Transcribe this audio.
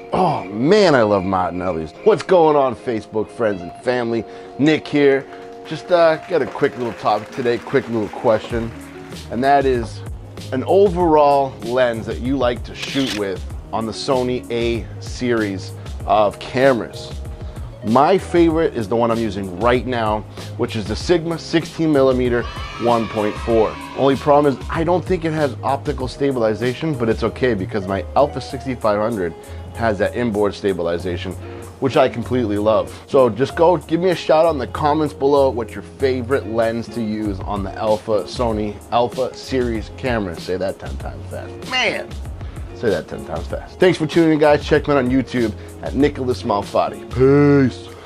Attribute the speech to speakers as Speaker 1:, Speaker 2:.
Speaker 1: Oh man, I love Martinelli's. What's going on, Facebook friends and family? Nick here. Just got a quick little topic today, quick little question, and that is an overall lens that you like to shoot with on the Sony A series of cameras. My favorite is the one I'm using right now, which is the Sigma 16mm 1.4. Only problem is I don't think it has optical stabilization, but it's okay because my Alpha 6500 has that inboard stabilization, which I completely love. So just go give me a shout out in the comments below what's your favorite lens to use on the Sony Alpha series camera. Say that 10 times fast. Man! Say that 10 times fast. Thanks for tuning in, guys. Check me out on YouTube at Nicholas Malfatti. Peace.